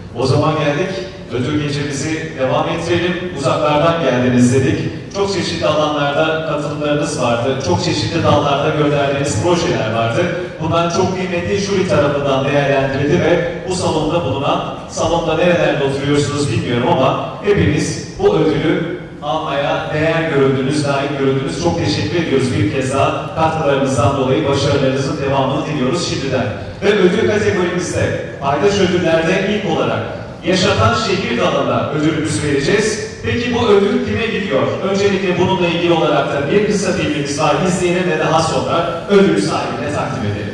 O zaman geldik, ödül gecemizi devam ettirelim. Uzaklardan geldiniz dedik. Çok çeşitli alanlarda katılımlarınız vardı. Çok çeşitli dallarda gönderdiğiniz projeler vardı. Bunlar çok kıymetli jüri tarafından değerlendirildi ve bu salonda bulunan, salonda nerelerde oturuyorsunuz bilmiyorum ama hepiniz bu ödülü almaya değer görüldünüz, layık görüldünüz. Çok teşekkür ediyoruz bir kez daha. Katkılarınızdan dolayı başarılarınızın devamını diliyoruz şimdiden. Ve ödül kategorimizde, paydaş ödüllerde ilk olarak Yaşatan Şehir dalına ödülümüzü vereceğiz. Peki bu ödül kime gidiyor? Öncelikle bununla ilgili olarak da bir kısa filmimiz var. İzleyelim ve daha sonra ödül sahibine takdim edelim.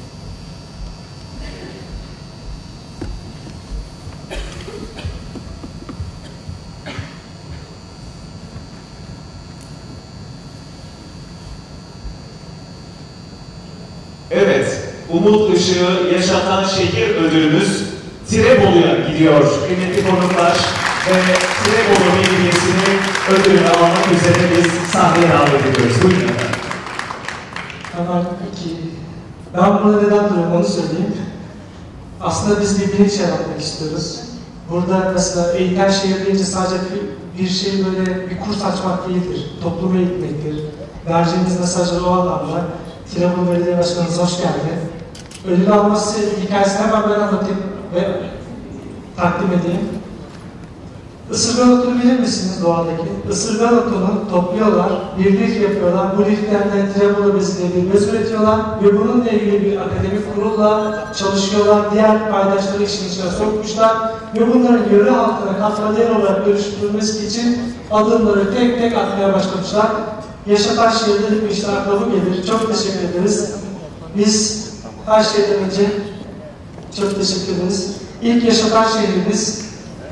Evet, Umut Işığı Yaşatan Şehir ödülümüz Tirebolu'ya gidiyor. Kıymetli konuklar ve Tirebolu Belediyesi'nin ödülünü almak üzere biz sahneye davet ediyoruz. Buyurun efendim. Tamam, peki. Ben burada neden duruyorum onu söyleyeyim. Aslında biz bir bilinç yaratmak istiyoruz. Burada mesela eğiten şehir deyince sadece bir şey böyle bir kurs açmak değildir. Toplumu eğitmektir. Vereceğimiz mesajlar o anlamda. Tirebolu Belediye Başkanımız hoş geldi. Ödül alması hikayesini hemen ben anlatayım ve takdim edeyim. Isırgan otunu bilir misiniz doğadaki? Isırgan otunu topluyorlar, bir lif yapıyorlar. Bu liften de Tirebolu bezi diye bir bez üretiyorlar ve bununla ilgili bir akademik kurulla çalışıyorlar. Diğer paydaşları işin içine sokmuşlar ve bunların yöre halkına katma değer olarak dönüştürülmesi için adımları tek tek atmaya başlamışlar. Yaşatan Şehir'de bir işte aklıma gelir. Çok teşekkür ederiz. Biz her şeyden önce çok teşekkür ederiz. İlk Yaşatan Şehrimiz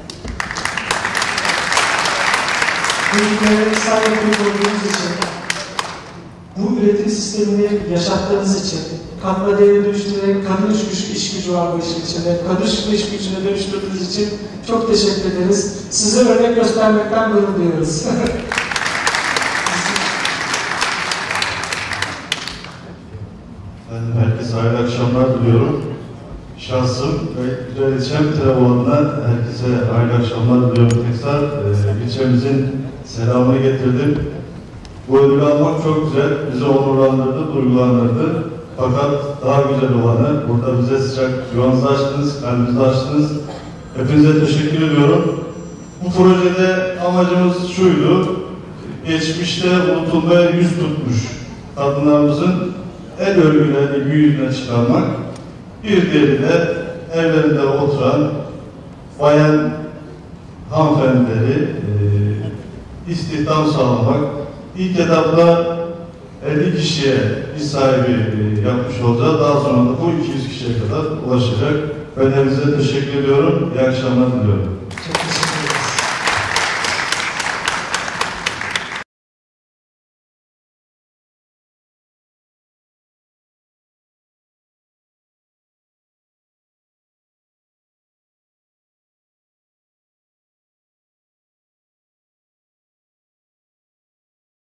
ülkelere sahip olduğunuz için, bu üretim sistemini yaşattığınız için, katma değeri dönüştürerek kadın iş gücü var bu işin içinde, kadın iş gücüne dönüştürdüğünüz için çok teşekkür ederiz. Size örnek göstermekten gurur duyuyoruz. Herkese hayırlı akşamlar diliyorum. Şahsım ve güzel ilçem Tirebolu'ndan herkese hayırlı akşamlar diliyorum tekrar. İlçemizin selamını getirdim. Bu ödülü almak çok güzel, bizi onurlandırdı, duygulandırdı. Fakat daha güzel olanı, burada bize sıcak yuvanızı açtınız, kalbinizi açtınız. Hepinize teşekkür ediyorum. Bu projede amacımız şuydu, geçmişte unutulmaya yüz tutmuş kadınlarımızın el örgülerini gün yüzüne çıkarmak, bir diğeri de evlerinde oturan bayan hanımefendileri istihdam sağlamak. İlk etapta 50 kişiye iş sahibi yapmış olacağız. Daha sonra da bu 200 kişiye kadar ulaşacak. Ben hepinize teşekkür ediyorum. İyi akşamlar diliyorum. Çok teşekkür